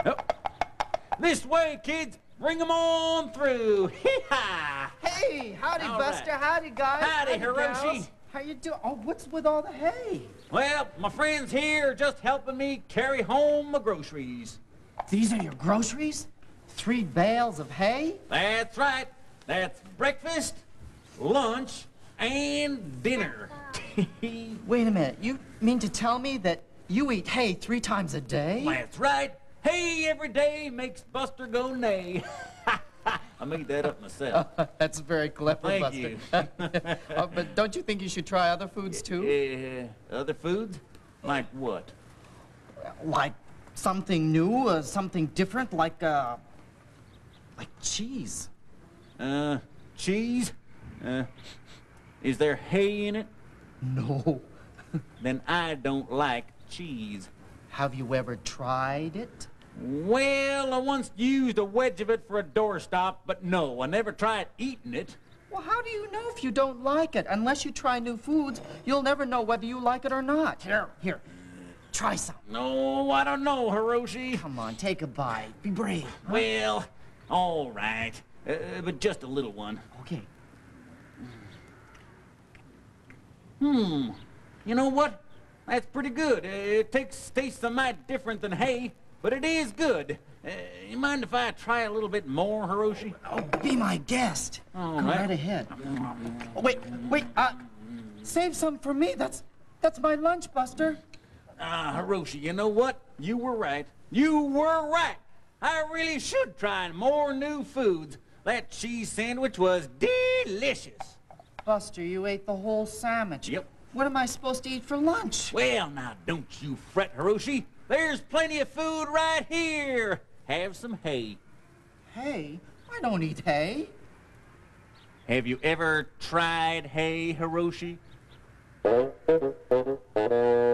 Oh. This way, kids. Bring 'em on through. Hee-ha! Hey, howdy, All Buster. right. Howdy, guys. Howdy, Hiroshi. gals. How you doing? Oh, what's with all the hay? Well, my friends here are just helping me carry home my groceries. These are your groceries? 3 bales of hay? That's right. That's breakfast, lunch, and dinner. Wait a minute. You mean to tell me that you eat hay 3 times a day? That's right. Hey, every day makes Buster go neigh. I made that up myself. That's very clever, Thank Buster. you. But don't you think you should try other foods, too? Other foods? Like what? Like something new, something different, like cheese. Cheese? Is there hay in it? No. Then I don't like cheese. Have you ever tried it? Well, I once used a wedge of it for a doorstop, but no, I never tried eating it. Well, how do you know if you don't like it? Unless you try new foods, you'll never know whether you like it or not. Here, try some. No, I don't know, Hiroshi. Come on, take a bite. Be brave. Huh? Well, all right, but just a little one. Okay. You know what? That's pretty good. It tastes a mite different than hay, but it is good. You mind if I try a little bit more, Hiroshi? Oh, be my guest. All Go right. right ahead. Oh, wait. Save some for me. That's my lunch, Buster. Hiroshi, you know what? You were right. You were right. I really should try more new foods. That cheese sandwich was delicious. Buster, you ate the whole sandwich. Yep. What am I supposed to eat for lunch? Well, now, don't you fret, Hiroshi. There's plenty of food right here. Have some hay. Hay? I don't eat hay. Have you ever tried hay, Hiroshi?